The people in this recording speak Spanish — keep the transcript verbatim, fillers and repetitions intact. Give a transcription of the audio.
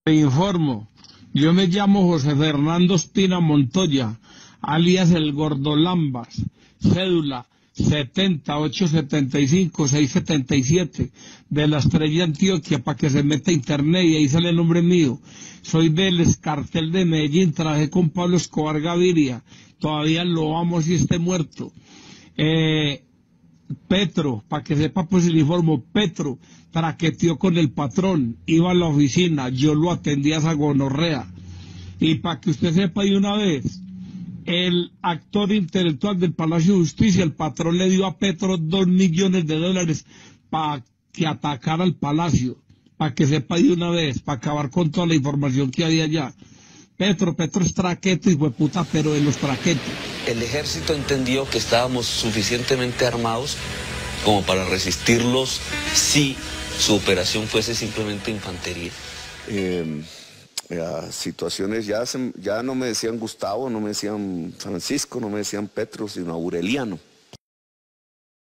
Te informo, yo me llamo José Fernando Espina Montoya, alias El Gordolambas, cédula setenta, ochocientos setenta y cinco, seiscientos setenta y siete, de la Estrella Antioquia, para que se meta a internet y ahí sale el nombre mío. Soy del Cartel de Medellín, trabajé con Pablo Escobar Gaviria, todavía lo amo si esté muerto. Eh, Petro, para que sepa pues el informo, Petro traqueteó con el patrón, iba a la oficina, yo lo atendía a esa gonorrea. Y para que usted sepa de una vez, el actor intelectual del Palacio de Justicia, el patrón le dio a Petro dos millones de dólares para que atacara al Palacio, para que sepa de una vez, para acabar con toda la información que había allá. Petro, Petro es traqueto, hijo de puta, pero de los traquetos. El ejército entendió que estábamos suficientemente armados como para resistirlos si su operación fuese simplemente infantería. Eh, eh, situaciones, ya, se, ya no me decían Gustavo, no me decían Francisco, no me decían Petro, sino Aureliano.